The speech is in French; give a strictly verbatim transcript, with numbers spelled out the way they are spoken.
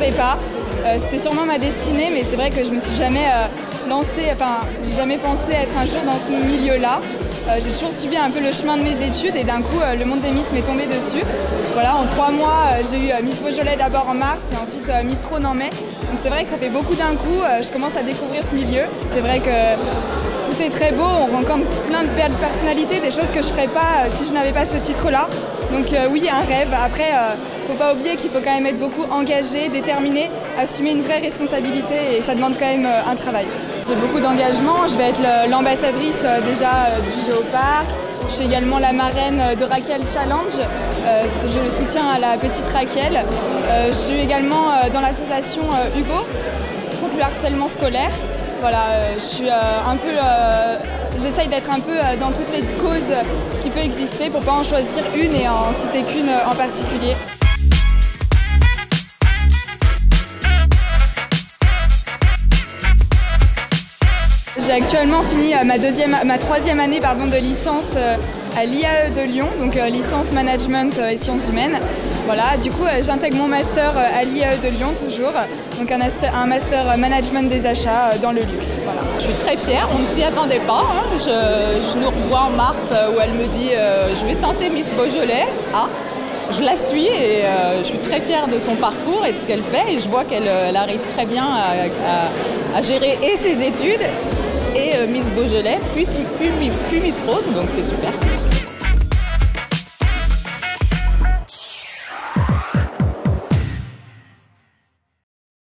m'attendais pas. Euh, C'était sûrement ma destinée, mais c'est vrai que je me suis jamais euh, lancée, enfin, j'ai jamais pensé être un jour dans ce milieu-là. Euh, j'ai toujours suivi un peu le chemin de mes études et d'un coup, euh, le monde des Miss m'est tombé dessus. Voilà, en trois mois, euh, j'ai eu euh, Miss Beaujolais d'abord en mars et ensuite euh, Miss Rhône en mai. Donc c'est vrai que ça fait beaucoup d'un coup. Euh, je commence à découvrir ce milieu. C'est vrai que tout est très beau, on rencontre plein de belles personnalités, des choses que je ne ferais pas euh, si je n'avais pas ce titre-là. Donc euh, oui, un rêve. Après, il euh, ne faut pas oublier qu'il faut quand même être beaucoup engagé, déterminé, assumer une vraie responsabilité et ça demande quand même euh, un travail. J'ai beaucoup d'engagement, je vais être l'ambassadrice euh, déjà euh, du Géoparc. Je suis également la marraine de Raquel Challenge, euh, je soutiens à la petite Raquel. Euh, je suis également euh, dans l'association euh, Hugo contre le harcèlement scolaire. Voilà, euh, je suis euh, un peu, euh, j'essaye d'être un peu euh, dans toutes les causes qui peuvent exister pour ne pas en choisir une et en citer qu'une en particulier. J'ai actuellement fini ma, deuxième, ma troisième année pardon, de licence à l'I A E de Lyon, donc licence management et sciences humaines. Voilà, du coup j'intègre mon master à l'I A E de Lyon toujours, donc un, un master management des achats dans le luxe. Voilà. Je suis très fière, on ne s'y attendait pas. Hein. Je, je nous revois en mars où elle me dit euh, je vais tenter Miss Beaujolais. Ah, je la suis et euh, je suis très fière de son parcours et de ce qu'elle fait et je vois qu'elle elle arrive très bien à, à, à gérer et ses études et euh, Miss Beaujolais, puis, puis, puis Miss Rhône, donc c'est super.